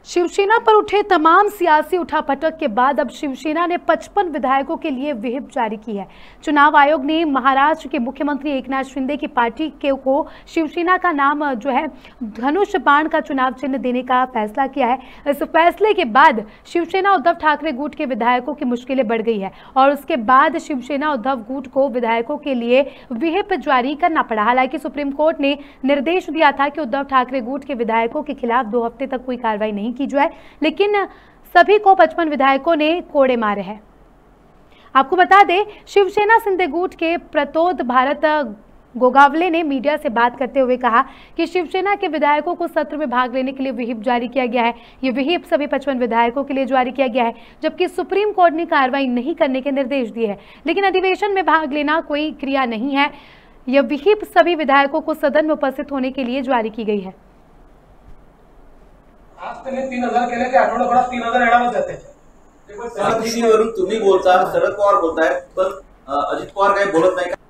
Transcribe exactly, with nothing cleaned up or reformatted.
शिवसेना पर उठे तमाम सियासी उठापटक के बाद अब शिवसेना ने पचपन विधायकों के लिए व्हिप जारी की है। चुनाव आयोग ने महाराष्ट्र के मुख्यमंत्री एकनाथ शिंदे की पार्टी के को शिवसेना का नाम जो है धनुष बाण का चुनाव चिन्ह देने का फैसला किया है। इस फैसले के बाद शिवसेना उद्धव ठाकरे गुट के विधायकों की मुश्किलें बढ़ गई है और उसके बाद शिवसेना उद्धव गुट को विधायकों के लिए व्हिप जारी करना पड़ा। हालांकि सुप्रीम कोर्ट ने निर्देश दिया था कि उद्धव ठाकरे गुट के विधायकों के खिलाफ दो हफ्ते तक कोई कार्रवाई नहीं की जाए, लेकिन सभी को पचपन विधायकों ने कोड़े मारे हैं। आपको बता दें, शिवसेना सिंधे गुट के प्रतोद भारत गोगावले ने मीडिया से बात करते हुए कहा कि शिवसेना के विधायकों को सत्र में भाग लेने के लिए व्हिप जारी किया गया है। ये व्हिप सभी पचपन विधायकों के लिए जारी किया गया है, जबकि सुप्रीम कोर्ट ने कार्रवाई नहीं करने के निर्देश दिए हैं, लेकिन अधिवेशन में भाग लेना कोई क्रिया नहीं है। यह व्हिप सभी विधायकों को सदन में उपस्थित होने के लिए जारी की गई है। आज त्यांनी तीन हजार केले ते आठवड्याभरात तीन हजार ऍडव्हान्स जाते। तुम्ही बोलता, शरद पवार बोलतायत, पण अजित पवार काही बोलत नाही का?